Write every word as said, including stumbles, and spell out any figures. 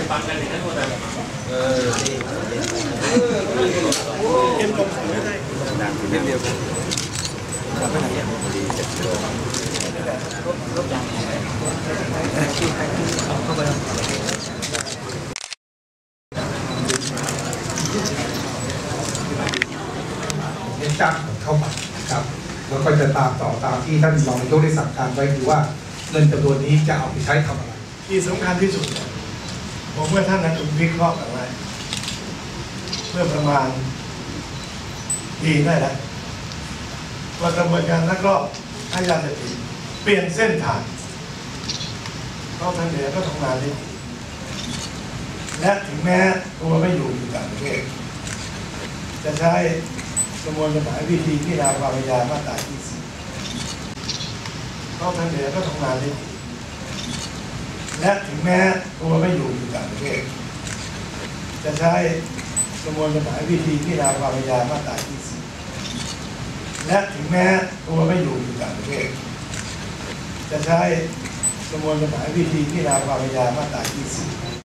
ฟังกันอย่างนั้นหมดเลยเออเอ็มลงไม่ได้ดังนิดเดียวกันไปไหนอ่ะดีเจ็ดกิโลรถรถยางเข้าไปเน้นจ้างเข้ามาครับแล้วก็จะตามต่อตามที่ท่านรองนายกได้สั่งการไว้คือว่าเงินจำนวนนี้จะเอาไปใช้ทำอะไรที่สำคัญที่สุดผมเมื่อท่านนั้นวิเคราะห์กันไว้เพื่อประมาณปีได้แล้วว่ากระบวนการลักลอบค้ายาเสพติดเปลี่ยนเส้นทางเพราะทางเหนือก็ทำงานได้ดีและถึงแม้ตัวไม่อยู่อยู่ต่างประเทศจะใช้กระบวนการวิธีพิจารณาความพยายามมาตราที่สี่เพราะทางเหนือก็ทำงานได้ดีและถึงแม้ตัวไม่อยู่อยู่ต่างประเทศจะใช้กระบวนการวิธีพิจารณาความพยายามมาตราที่สี่และถึงแม้ตัวไม่อยู่อยู่ต่างประเทศจะใช้กระบวนการวิธีพิจารณาความพยายามมาตราที่สี่